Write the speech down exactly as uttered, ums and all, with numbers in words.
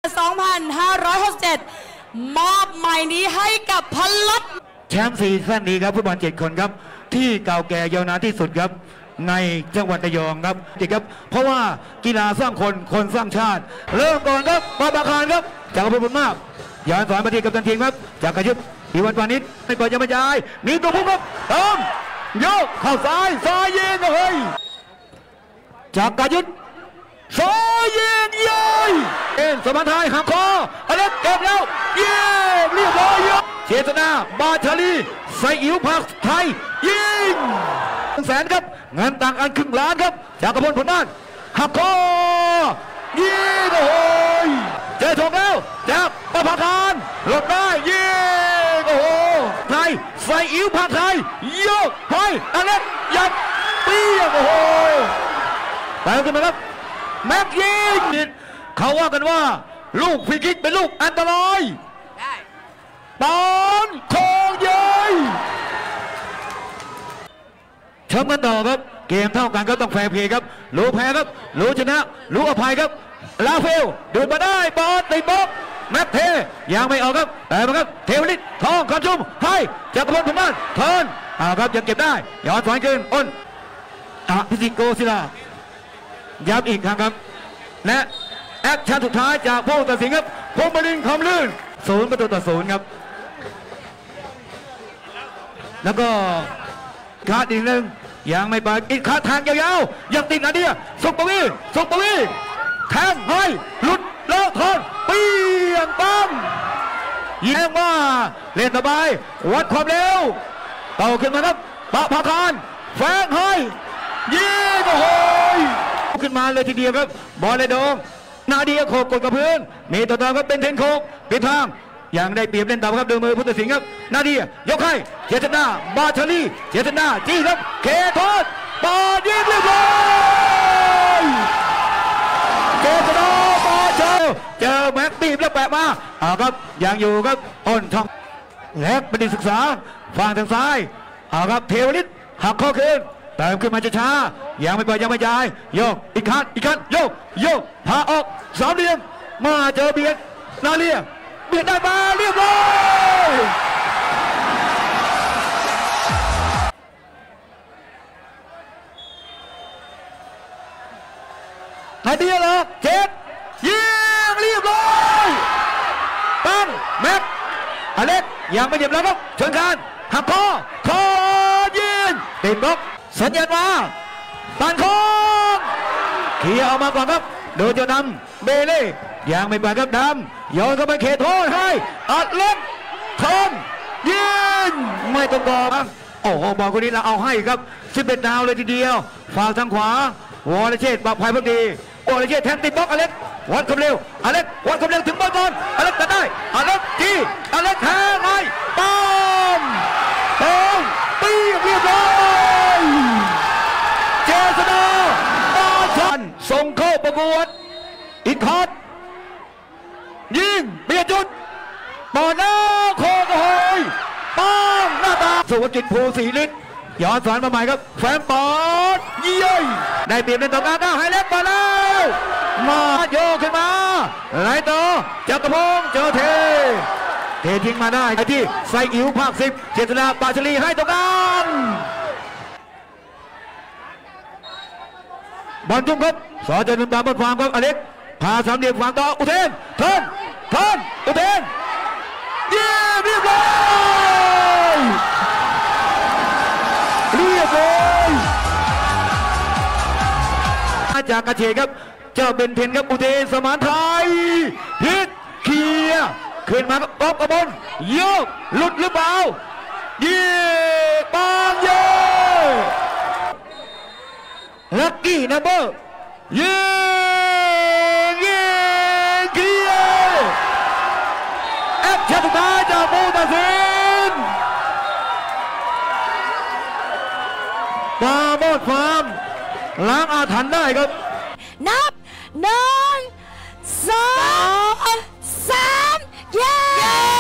สองพันห้าร้อยหกสิบเจ็ด มอบหมายนี้ให้กับพลัดแชมป์ซีซั่นนี้ครับฟุตบอลเจ็ดคนครับที่เก่าแก่ยาวนานที่สุดครับในจังหวัดระยองครับจิครับเพราะว่ากีฬาสร้างคนคนสร้างชาติเริ่มก่อนครับปาบาคารครับจากอำเภอบุญมากย้อนสอนมาที่กัปตันทีมครับจากกระยุทธ์อีวันปานิชไม่เปิดยังไม่จ่ายนี่ตัวพุ่งครับเติมโยกเข้าซ้ายซ้ายยิงเฮ้ยจากกระยุทธ์ซ้ายยิงเย้ยเอ็นสมานไทยหักคออเล็กเก็บแล้วเย้เรียบร้อยเจตนาบาชาลีใส่อิ๋วผักไทยยิงแสนครับเงินต่างกันครึ่งล้านครับจากกระพลผลบ้านหักคอยิงโอ้ยเจอถูกแล้วจากประภาคารหลดได้ยิงโอ้โหไทยใส่อิ๋วผักไทยโยกเฮ้ยอเล็กยัดเปี้ยงโอ้โหไปขึ้นมาครับแม็กยิงเขาว่ากันว่าลูกฟรีคิกเป็นลูกอันตรายบอลโค้งเย้ยเชิญกันต่อครับเกมเท่ากันก็ต้องแฟร์เพย์ครับรู้แพ้ครับรู้ชนะรู้อภัยครับลาเฟลดูดมาได้บอลติดบล็อกแม็กเทยังไม่ออกครับแต่มาครับเทวนิตทองคำชุ่มให้จากกระพลผลบ้านเทิร์นอ่าครับยังเก็บได้ย้อนสอนขึ้นอ้นอ่ะพิซิโกศิลาย้ำอีกครั้งครับและแอคชั่นสุดท้ายจากผู้ตัดสินครับพงษ์บดินทร์คำลื่นศูนย์ประตูต่อศูนย์ครับแล้วก็ขาดอีกหนึ่งยังไม่ไปอีกขาดทางยาวๆยังติดนาเดียสุกปวีสุกปวีแทงให้หลุดแล้วทอนเปี้ยงปั้มยิงว่าเล่นต่อไปวัดความเร็วเต่าขึ้นมาครับปะพาคารแฝงให้ยิงโอ้โหขึ้นมาเลยทีเดียวครับบอลเลยโดงนาเดียโขกกดกับพื้นมีตัวตามครับเป็นเทนโคกปิดทางอย่างได้เปรียบเล่นต่อครับดูมือผู้ตัดสินครับนาเดียยกให้เจตนาบาชาลีเจตนาจี้ครับเคทอดบอลยิงเรียบร้อยเจตนาบาชาเจอแม็กบีบแล้วแปะมาอ่าครับยังอยู่ครับอ้นทองแลกบัณฑิตศึกษาฝั่งทางซ้ายอ่าครับเทวนิตหักข้อคืนเติมขึ้นมาจะช้ายังไม่เปิดยังไม่จ่ายโยกอีกคันอีกคันโยกโยกพาออกสามเหลี่ยมมาเจอเบียดนาเลียเบียดได้มาเรียบร้อยนาเดียเหรอเจ็ดยิงเรียบร้อยปั้งแม็กอเล็กยังไม่เจ็บแล้วครับเชิญการหักคอคอยิงติดบล็อกสัญญาณมาตันโค้งเขี่ยออกมาก่อนครับโดยเจ้าดำเบเล่ยังไม่ไปครับดำโยนเข้าไปเขตโทษให้อัดเล็กทอนยิงไม่ต้องกอครับโอ้โหบอลคนนี้เราเอาให้ครับสิบเอ็ดดาวเลยทีเดียวฝ่าทางขวาวอลเชษฐ์ปรับภัยพอดีวอลเชษฐ์แทงติดบล็อกอเล็กวัดความเร็วอเล็กวัดความเร็วถึงบอลก่อนอเล็กตัดได้อเล็กจีอเล็กแทงให้ป้อมป้อมตีเรียบร้อยเจษฎาบาชันส่งเข้าประกวดอีกคอร์ดยิงเบียดจุดบอลหน้าโคกโหยป้องหน้าตาสุวจิตภูศรีฤทธิ์ย้อนสอนมาใหม่ครับแฟนปอดเย้ยได้เปรียบในต่อกลางหน้าไฮเล็กมาแล้วมาโยกขึ้นมาไหลต่อจักรพงษ์เจอเทเททิ้งมาได้ที่ใส่อิ๋วภาคสิบเจษฎาปาชลีให้ตรงกลางบอลจุ่มครับสอจะนุ่มตามบนความครับอเล็กพาสามเหลี่ยมฝั่งต่ออุเทนเทินเทินอุเทนเยี่ยมเรียบร้อยเรียบร้อยมาจากกระเฉดครับเจ้าเป็นเทนครับอุเทนสมานไทยพิษเคียขึ้นมาครับออกกระบนโยกหลุดหรือเปล่าเยี่ยมบางเย่ลักกี้นัมเบอร์ยิงยิงเกียร์แอคชั่นสุดท้ายจากผู้ตัดสินปาโมดฟาร์มล้างอาถรรพ์ได้ครับนับหนึ่งสองสามเย้